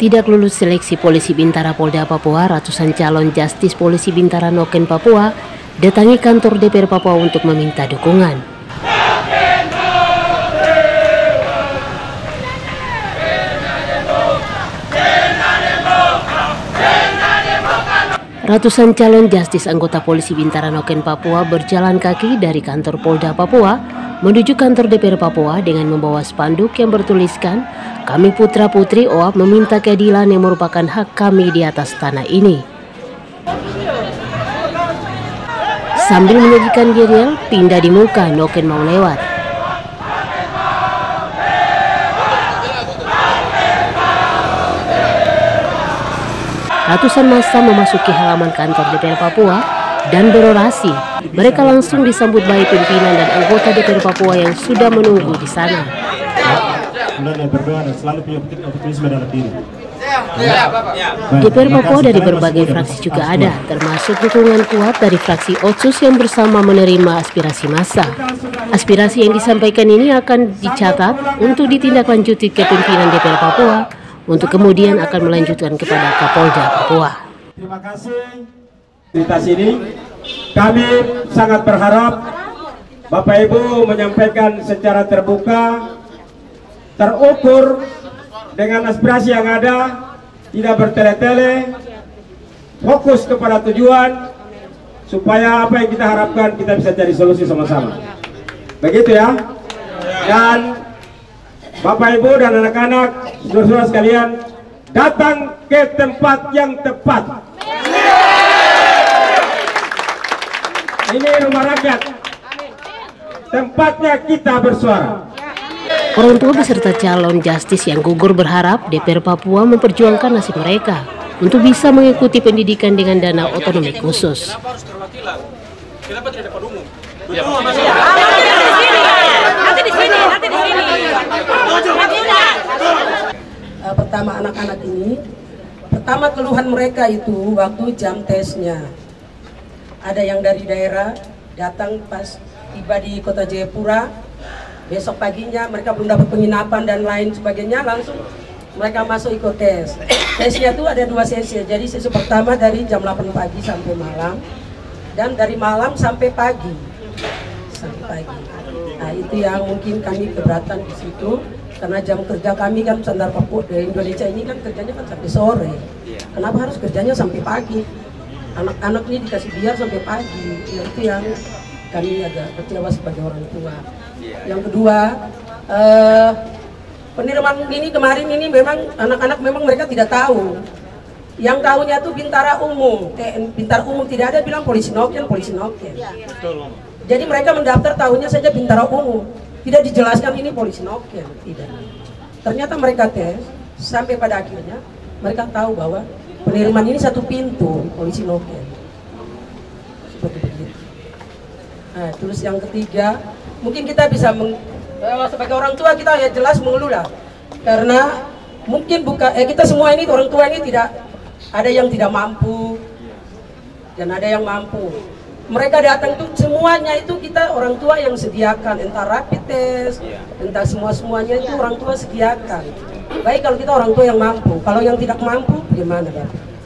Tidak lulus seleksi Polisi Bintara Polda Papua, ratusan calon Justis Polisi Bintara Noken Papua datangi kantor DPR Papua untuk meminta dukungan. Ratusan calon Justis anggota Polisi Bintara Noken Papua berjalan kaki dari kantor Polda Papua menuju kantor DPR Papua dengan membawa spanduk yang bertuliskan, "Kami putra-putri OAP meminta keadilan yang merupakan hak kami di atas tanah ini." Sambil menyajikan yel, pindah di muka, Noken mau lewat. Ratusan massa memasuki halaman kantor DPR Papua dan berorasi. Mereka langsung disambut baik pimpinan dan anggota DPR Papua yang sudah menunggu di sana. DPR Papua dari berbagai fraksi juga ada, termasuk dukungan kuat dari fraksi Otsus yang bersama menerima aspirasi massa. Aspirasi yang disampaikan ini akan dicatat untuk ditindaklanjuti ke pimpinan DPR Papua, untuk kemudian akan melanjutkan kepada Kapolda Papua. Terima kasih. Cerita sini, kami sangat berharap Bapak Ibu menyampaikan secara terbuka, terukur dengan aspirasi yang ada, tidak bertele-tele, fokus kepada tujuan, supaya apa yang kita harapkan kita bisa cari solusi sama-sama. Begitu ya. Dan Bapak Ibu dan anak-anak, saudara-saudara sekalian, datang ke tempat yang tepat. Ini rumah rakyat. Tempatnya kita bersuara. Orang tua beserta calon Justis yang gugur berharap DPR Papua memperjuangkan nasib mereka untuk bisa mengikuti pendidikan dengan dana otonomi khusus. Kenapa tidak dapat umum? Nanti di sini. Pertama anak-anak ini, pertama keluhan mereka itu waktu jam tesnya. Ada yang dari daerah datang pas tiba di kota Jayapura, besok paginya mereka belum dapat penginapan dan lain sebagainya, langsung mereka masuk ikut tes. Tesnya itu ada 2 sesi, jadi sesi pertama dari jam 8 pagi sampai malam, dan dari malam sampai pagi. Nah itu yang mungkin kami keberatan di situ, karena jam kerja kami kan standar Papua di Indonesia ini kan kerjanya kan sampai sore. Kenapa harus kerjanya sampai pagi? Anak-anak ini dikasih biar sampai pagi. Itu yang kami agak kecewa sebagai orang tua. Yang kedua, penerimaan ini kemarin ini memang anak-anak memang mereka tidak tahu. Yang tahunya tuh Bintara Umum, Bintara Umum tidak ada bilang Polisi Noken. Jadi mereka mendaftar tahunya saja Bintara Umum, tidak dijelaskan ini Polisi Noken, tidak. Ternyata mereka tes sampai pada akhirnya mereka tahu bahwa penerimaan ini satu pintu Polisi Noken. Seperti begitu. Nah, terus yang ketiga, mungkin kita bisa sebagai orang tua kita ya jelas mengeluh lah, karena mungkin kita semua ini orang tua ini tidak ada yang tidak mampu dan ada yang mampu. Mereka datang tuh semuanya itu kita orang tua yang sediakan, entah rapid test, entah semuanya itu orang tua sediakan. Baik kalau kita orang tua yang mampu, kalau yang tidak mampu gimana Pak?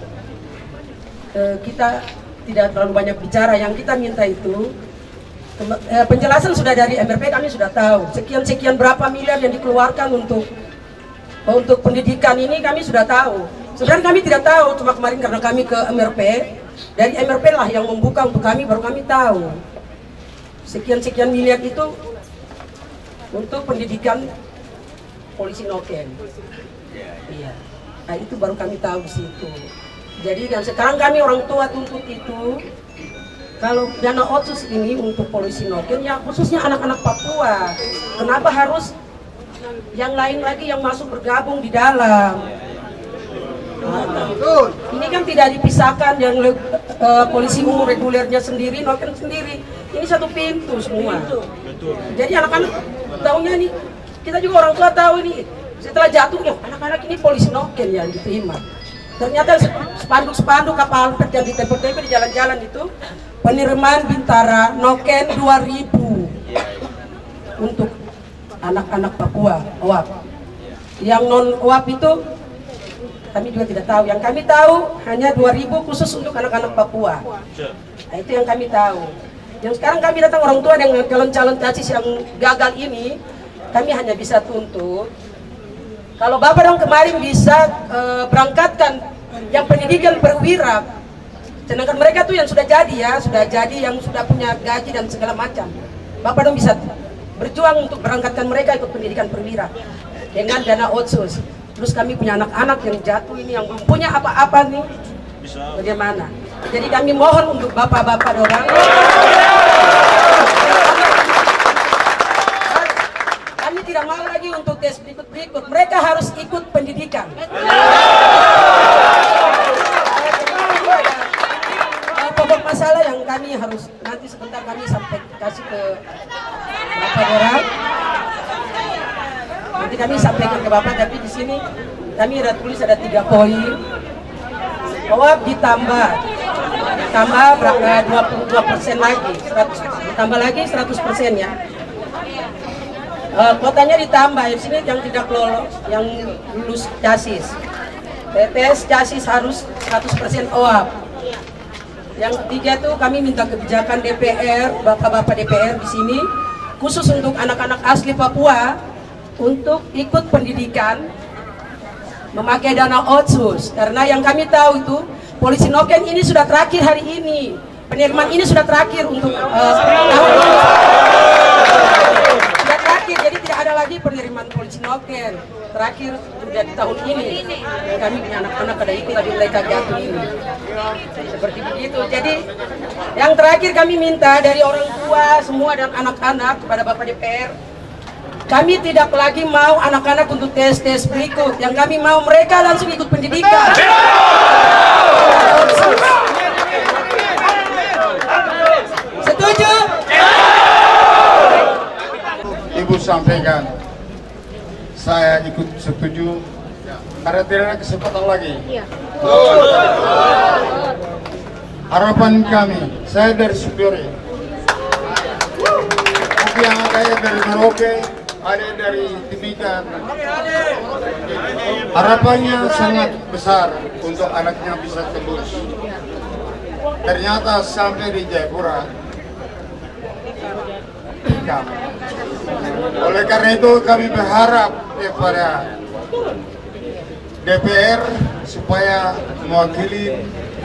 Kita tidak terlalu banyak bicara, yang kita minta itu penjelasan sudah dari MRP, kami sudah tahu sekian berapa miliar yang dikeluarkan untuk pendidikan ini, kami sudah tahu. Sebenarnya kami tidak tahu, cuma kemarin karena kami ke MRP, dari MRP lah yang membuka untuk kami, baru kami tahu sekian miliar itu untuk pendidikan Polisi Noken. Iya. Nah itu baru kami tahu di situ. Jadi dan sekarang kami orang tua tuntut itu, kalau dana otsus ini untuk Polisi Noken ya khususnya anak-anak Papua. Kenapa harus yang lain lagi yang masuk bergabung di dalam? Ini kan tidak dipisahkan, yang polisi umum regulernya sendiri, Noken sendiri. Ini satu pintu semua. Jadi anak-anak tahunya nih, kita juga orang tua tahu ini. Setelah jatuhnya anak-anak ini Polisi Noken yang diterima. Ternyata spanduk-spanduk kapal yang ditempel-tempel di jalan-jalan itu penerimaan Bintara Noken 2.000 untuk anak-anak Papua OAP. Yang non OAP itu Kami juga tidak tahu. Yang kami tahu hanya 2.000 khusus untuk anak-anak Papua. Nah, itu yang kami tahu. Yang sekarang kami datang orang tua dengan calon-calon casis yang gagal ini, kami hanya bisa tuntut. Kalau Bapak dong kemarin bisa berangkatkan yang pendidikan perwira, sedangkan mereka tuh yang sudah jadi yang sudah punya gaji dan segala macam. Bapak dong bisa berjuang untuk berangkatkan mereka ikut pendidikan perwira dengan dana otsus. Terus kami punya anak-anak yang jatuh ini yang belum punya apa-apa nih, bagaimana? Jadi kami mohon untuk bapak-bapak dorang, kami tidak mau lagi untuk tes berikut-berikut, mereka harus ikut pendidikan. Pokok masalah yang kami harus nanti sebentar kami sampai kasih ke bapak dorang. Nanti kami sampaikan ke Bapak, tapi di sini kami ada tulis ada 3 poin bahwa ditambah berapa 22% lagi, 100, ditambah lagi 100% ya. Kuotanya ditambah, di sini yang tidak lolos, yang lulus casis, tes casis harus 100% OAP. Yang ketiga tuh kami minta kebijakan DPR, bapak-bapak DPR di sini, khusus untuk anak-anak asli Papua, untuk ikut pendidikan memakai dana otsus, karena yang kami tahu itu polisi Noken ini sudah terakhir hari ini, penerimaan ini sudah terakhir untuk tahun ini sudah terakhir, jadi tidak ada lagi penerimaan polisi Noken terakhir sudah di tahun ini. Dan kami punya anak-anak ada ikut tapi mereka jatuh ini seperti begitu. Jadi yang terakhir kami minta dari orang tua semua dan anak-anak kepada Bapak DPR, kami tidak lagi mau anak-anak untuk tes-tes berikut. Yang kami mau mereka langsung ikut pendidikan. Setuju? Ibu sampaikan, saya ikut setuju karena tidak ada kesempatan lagi. Harapan kami, saya dari Superi, tapi yang ada dari Merauke, ada dari Timika. Harapannya sangat besar untuk anaknya bisa tembus. Ternyata sampai di Jayapura. Oleh karena itu kami berharap kepada DPR supaya mewakili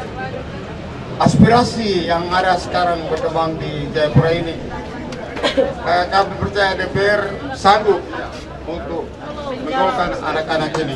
aspirasi yang ada sekarang berkembang di Jayapura ini. Kami percaya DPR sanggup untuk menolkan anak-anak ini.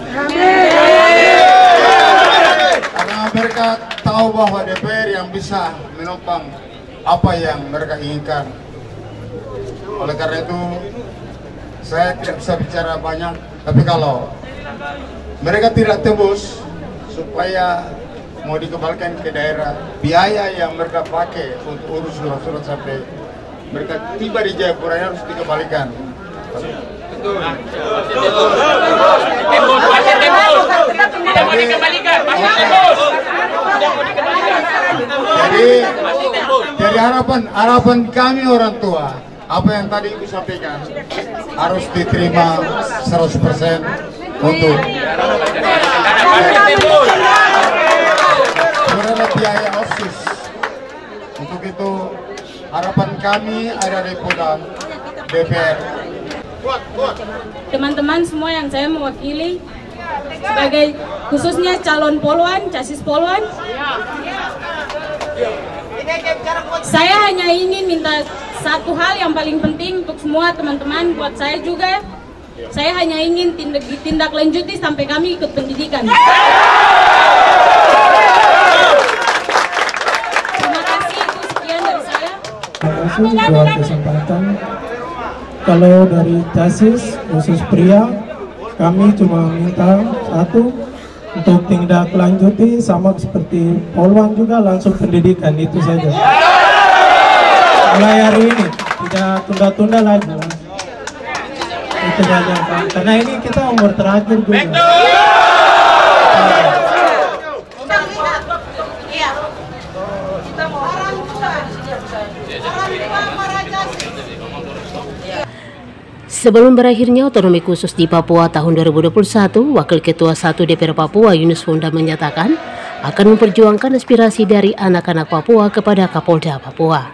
Karena mereka tahu bahwa DPR yang bisa menopang apa yang mereka inginkan. Oleh karena itu, saya tidak bisa bicara banyak, tapi kalau mereka tidak tebus, supaya mau dikembalikan ke daerah, biaya yang mereka pakai untuk urus surat-surat sampai mereka tiba di Jayapura harus dikembalikan. Jadi harapan kami orang tua, apa yang tadi Ibu sampaikan harus diterima 100% untuk biaya OSIS. Untuk itu harapan kami ada di Polda DPR. Teman-teman semua yang saya mewakili sebagai khususnya calon poluan, casis poluan, saya hanya ingin minta satu hal yang paling penting untuk semua teman-teman, buat saya juga. Saya hanya ingin ditindaklanjuti sampai kami ikut pendidikan. Terima kasih, itu sekian dari saya. Terima kasih buat kesempatan. Kalau dari casis khusus pria, kami cuma minta satu, untuk tindak lanjuti sama seperti poluan juga langsung pendidikan, itu saja. Mulai hari ini tidak tunda-tunda lagi. Itu saja, Pak. Karena ini kita umur terakhir juga. Sebelum berakhirnya otonomi khusus di Papua tahun 2021, Wakil Ketua 1 DPR Papua Yunus Funda menyatakan akan memperjuangkan aspirasi dari anak-anak Papua kepada Kapolda Papua.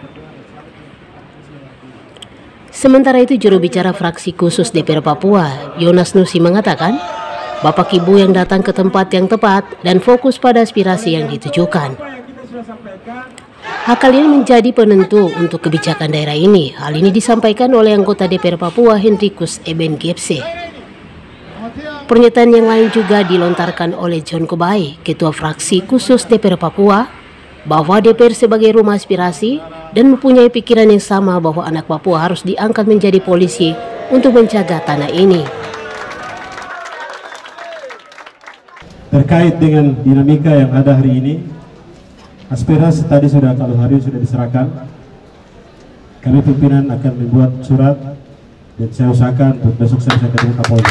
Sementara itu, juru bicara fraksi khusus DPR Papua, Yonas Nusi mengatakan, Bapak Ibu yang datang ke tempat yang tepat dan fokus pada aspirasi yang ditujukan. Hal ini menjadi penentu untuk kebijakan daerah ini. Hal ini disampaikan oleh anggota DPR Papua Hendrikus Eben Gepse. Pernyataan yang lain juga dilontarkan oleh John Kobai, Ketua Fraksi Khusus DPR Papua, bahwa DPR sebagai rumah aspirasi dan mempunyai pikiran yang sama bahwa anak Papua harus diangkat menjadi polisi untuk menjaga tanah ini. Terkait dengan dinamika yang ada hari ini, aspirasi tadi kalau hari sudah diserahkan, kami pimpinan akan membuat surat dan saya usahakan untuk besok saya bisa ketemu Kapolda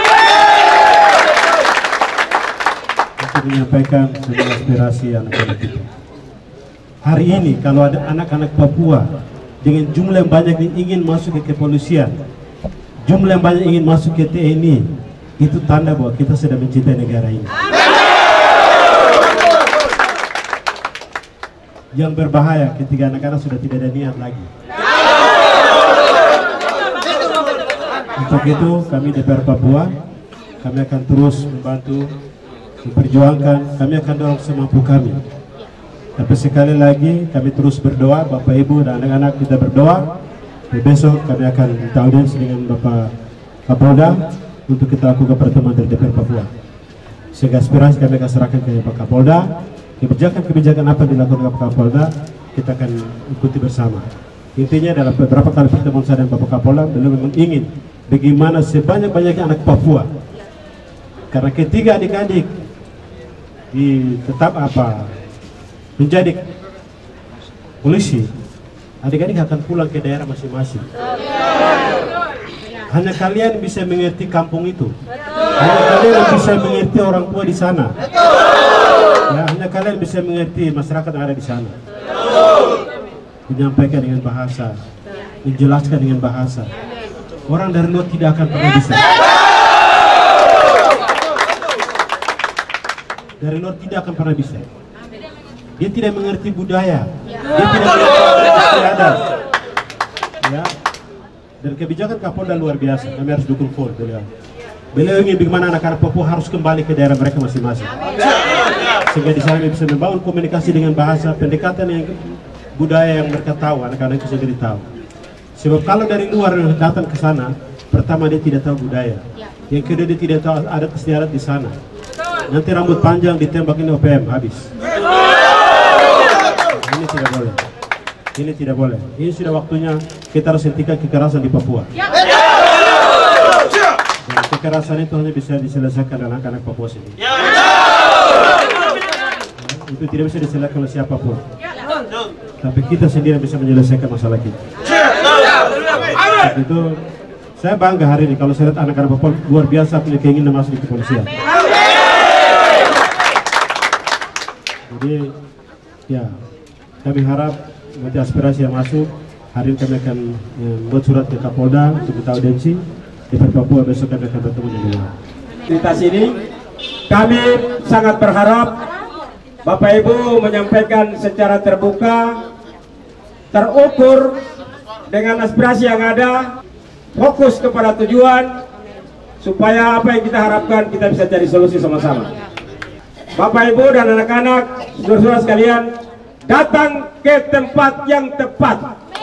untuk menyampaikan semua aspirasi anak-anak kita. Hari ini kalau ada anak-anak Papua dengan jumlah yang banyak yang ingin masuk ke kepolisian, jumlah yang banyak ingin masuk ke TNI, itu tanda bahwa kita sedang mencintai negara ini. Yang berbahaya ketika anak-anak sudah tidak ada niat lagi. Untuk itu kami DPR Papua, kami akan terus membantu, memperjuangkan, kami akan dorong semampu kami. Tapi sekali lagi kami terus berdoa, Bapak Ibu dan anak-anak kita berdoa. Besok kami akan minta audiens dengan Bapak Kapolda untuk kita lakukan pertemuan dari DPR Papua. Sehingga aspirasi kami akan serahkan ke Pak Kapolda. Kebijakan-kebijakan apa yang dilakukan Pak Kapolda kita akan ikuti bersama. Intinya dalam beberapa kali pertemuan saya dan Bapak Kapolda, beliau memang ingin bagaimana sebanyak-banyaknya anak Papua. Karena ketiga adik-adik tetap menjadi polisi, adik-adik akan pulang ke daerah masing-masing. Hanya kalian bisa mengerti kampung itu. Hanya kalian bisa mengerti orang tua di sana. Ya, hanya kalian bisa mengerti masyarakat yang ada di sana. Menyampaikan dengan bahasa, menjelaskan dengan bahasa. Orang dari luar tidak akan pernah bisa. Dari luar tidak akan pernah bisa. Dia tidak mengerti budaya. Dia tidak mengerti adat. Ya. Dan kebijakan Kapolda luar biasa. Kami harus dukung full beliau. Beliau ingin bagaimana anak-anak Papua harus kembali ke daerah mereka masing-masing. Sehingga di sana bisa membangun komunikasi dengan bahasa, pendekatan yang budaya yang mereka tahu, anak-anak itu sendiri tahu. Sebab kalau dari luar datang ke sana, pertama dia tidak tahu budaya. Yang kedua dia tidak tahu adat istiadat di sana. Nanti rambut panjang ditembak ini OPM habis. Ini tidak boleh. Ini tidak boleh. Ini sudah waktunya kita harus hentikan kekerasan di Papua. Dan kekerasan itu hanya bisa diselesaikan dengan anak-anak Papua sendiri. Itu tidak bisa diselesaikan oleh siapapun. Tapi kita sendiri bisa menyelesaikan masalah kita. Itu saya bangga hari ini kalau saya lihat anak-anak Papua luar biasa punya keinginan masuk di kepolisian. Jadi ya kami harap nanti aspirasi yang masuk, hari ini kami akan membuat surat ke Kapolda untuk minta audiensi. Di Papua besok kami akan bertemu dengan Kita sini kami sangat berharap Bapak Ibu menyampaikan secara terbuka, terukur dengan aspirasi yang ada, fokus kepada tujuan supaya apa yang kita harapkan kita bisa cari solusi sama-sama. Bapak Ibu dan anak-anak, saudara-saudara sekalian, datang ke tempat yang tepat.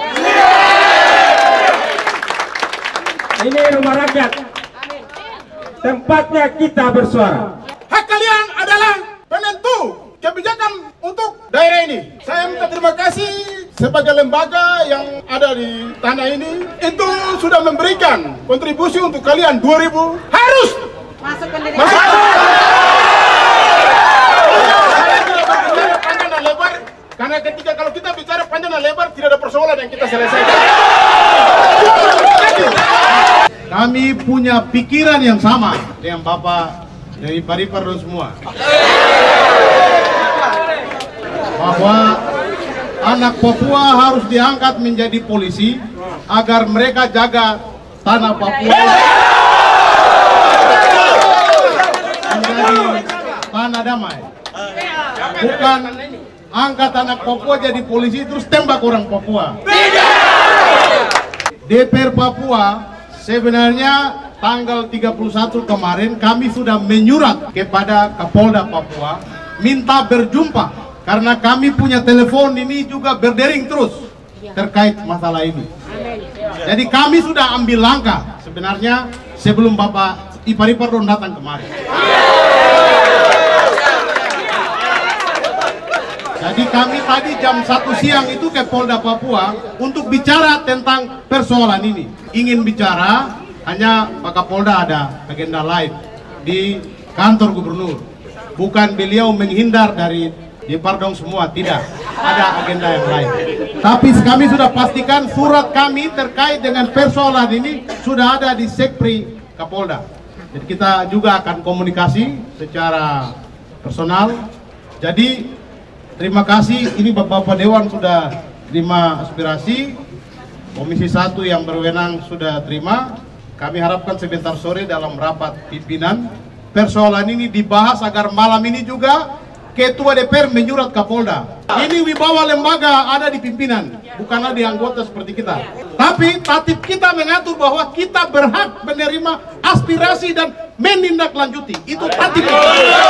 Ini rumah rakyat. Tempatnya kita bersuara. Hak kalian adalah penentu kebijakan untuk daerah ini. Saya minta terima kasih sebagai lembaga yang ada di tanah ini. Itu sudah memberikan kontribusi untuk kalian 2000 harus masuk ke panjang dan lebar. Karena ketika kalau kita bicara panjang dan lebar tidak ada persoalan yang kita selesaikan. Kami punya pikiran yang sama dengan Bapak dari Paripar dan semua. Bahwa anak Papua harus diangkat menjadi polisi agar mereka jaga tanah Papua menjadi tanah damai. Bukan angkat anak Papua jadi polisi terus tembak orang Papua. DPR Papua sebenarnya tanggal 31 kemarin kami sudah menyurat kepada Kapolda Papua minta berjumpa karena kami punya telepon ini juga berdering terus terkait masalah ini. Jadi kami sudah ambil langkah sebenarnya sebelum Bapak Ipar-Ipar datang kemarin. Jadi kami tadi jam 1 siang itu ke Polda Papua untuk bicara tentang persoalan ini. Ingin bicara, hanya Pak Kapolda ada agenda lain di kantor gubernur. Bukan beliau menghindar dari Pardong semua, tidak. Ada agenda yang lain. Tapi kami sudah pastikan surat kami terkait dengan persoalan ini sudah ada di Sekpri Kapolda. Jadi kita juga akan komunikasi secara personal. Jadi terima kasih, ini Bapak Dewan sudah terima aspirasi, Komisi 1 yang berwenang sudah terima. Kami harapkan sebentar sore dalam rapat pimpinan, persoalan ini dibahas agar malam ini juga Ketua DPR menyurat Kapolda. Ini wibawa lembaga ada di pimpinan, bukanlah di anggota seperti kita. Tapi tatib kita mengatur bahwa kita berhak menerima aspirasi dan menindaklanjuti. Itu tatib kita.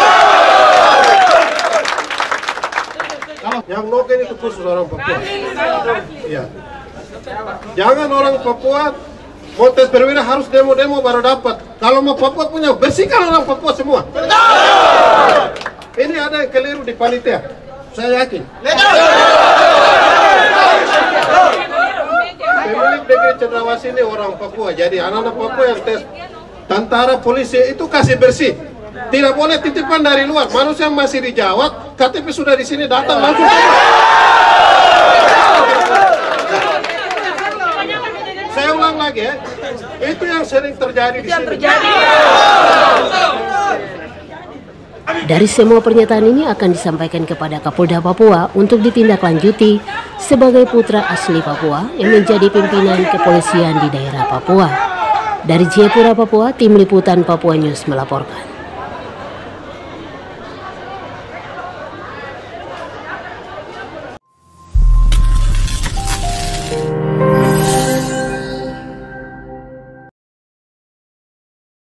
Yang noken itu khusus orang Papua. Iya. Jangan orang Papua mau tes perwira harus demo-demo baru dapat. Kalau mau Papua punya, bersihkan orang Papua semua. Ini ada yang keliru di panitia, saya yakin. Pemilik DKI Cendrawasih ini orang Papua, jadi anak-anak Papua yang tes tentara polisi itu kasih bersih. Tidak boleh titipan dari luar. Manusia masih di Jawa, KTP sudah di sini datang langsung. Saya ulang lagi ya, itu yang sering terjadi di sini. Dari semua pernyataan ini akan disampaikan kepada Kapolda Papua untuk ditindaklanjuti sebagai putra asli Papua yang menjadi pimpinan kepolisian di daerah Papua. Dari Jayapura, Papua, Tim Liputan Papua News melaporkan.